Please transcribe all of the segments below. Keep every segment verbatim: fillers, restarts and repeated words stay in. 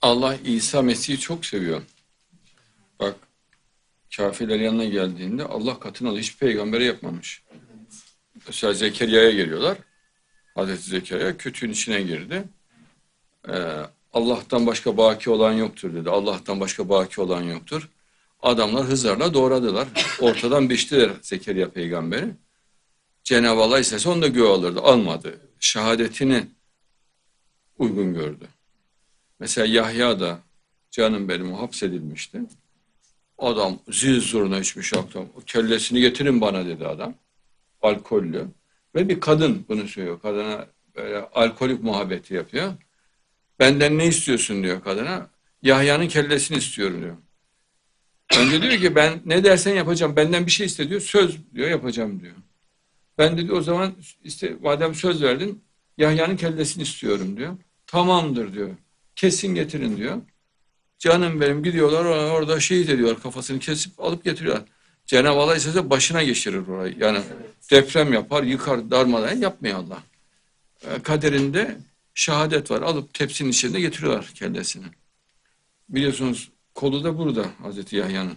Allah İsa Mesih'i çok seviyor. Bak, kafirler yanına geldiğinde Allah katına da hiç peygambere yapmamış. Mesela Zekeriya'ya geliyorlar. Hazreti Zekeriya kütüğün içine girdi. Ee, Allah'tan başka baki olan yoktur dedi. Allah'tan başka baki olan yoktur. Adamlar hızarla doğradılar. Ortadan biçtiler Zekeriya peygamberi. Cenab-ı Allah istese onu da göğe alırdı. Almadı. Şehadetini uygun gördü. Mesela Yahya da canım benim hapsedilmişti. Adam zil zurna içmiş akşam. Kellesini getirin bana dedi adam. Alkollü. Ve bir kadın bunu söylüyor. Kadına böyle alkolik muhabbeti yapıyor. Benden ne istiyorsun diyor kadına. Yahya'nın kellesini istiyorum diyor. Önce diyor ki ben ne dersen yapacağım. Benden bir şey iste diyor. Söz diyor yapacağım diyor. Ben dedi o zaman işte madem söz verdin Yahya'nın kellesini istiyorum diyor. Tamamdır diyor. Kesin getirin diyor. Canım benim gidiyorlar orada şehit ediyor kafasını kesip alıp getiriyorlar. Cenab-ı Allah ise başına geçirir orayı. Yani deprem yapar, yıkar, darmadan yapmıyor Allah. E, kaderinde şehadet var. Alıp tepsinin içinde getiriyorlar kellesini. Biliyorsunuz kolu da burada Hazreti Yahya'nın.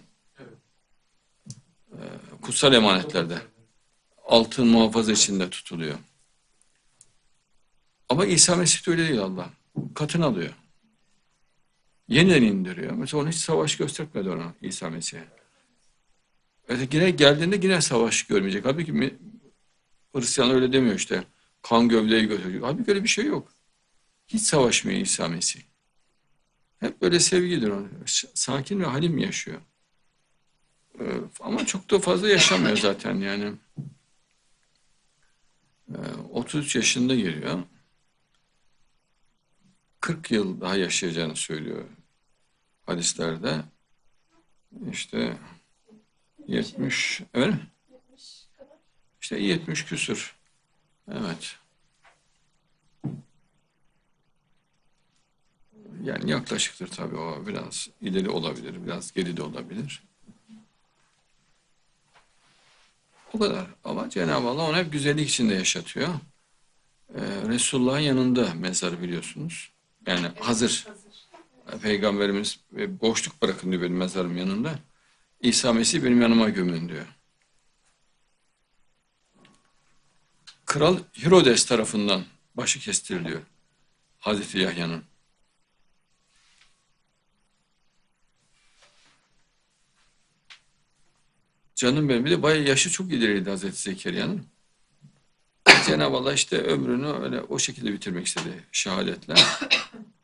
E, kutsal emanetlerde. Altın muhafaza içinde tutuluyor. Ama İsa Mesih de öyle değil Allah. Katını alıyor. Yeniden indiriyor. Mesela onu hiç savaş göstermedi ona İsa Mesih'e. Evet, yine geldiğinde yine savaş görmeyecek. Halbuki Hristiyan öyle demiyor işte. Kan gövdeyi götürecek. Halbuki öyle bir şey yok. Hiç savaşmıyor İsa Mesih. Hep böyle sevgidir o. Sakin ve halim yaşıyor. Ee, ama çok da fazla yaşamıyor zaten yani. Ee, otuz üç yaşında geliyor. kırk yıl daha yaşayacağını söylüyor hadislerde. İşte yetmiş, öyle mi? İşte yetmiş küsür. Evet. Yani yaklaşıktır tabii o. Biraz ileri olabilir, biraz geri de olabilir. O kadar. Ama Cenab-ı Allah onu hep güzellik içinde yaşatıyor. Ee, Resulullah'ın yanında mezar biliyorsunuz. Yani hazır. Peygamberimiz e, boşluk bırakın diyor benim mezarım yanında. İsa Mesih benim yanıma gömün diyor. Kral Herodes tarafından başı kestiriliyor. Hazreti Yahya'nın. Canım benim. Bir de bayağı yaşı çok ileriydi Hazreti Zekeriya'nın. Cenab-ı Allah işte ömrünü öyle o şekilde bitirmek istedi şehadetle.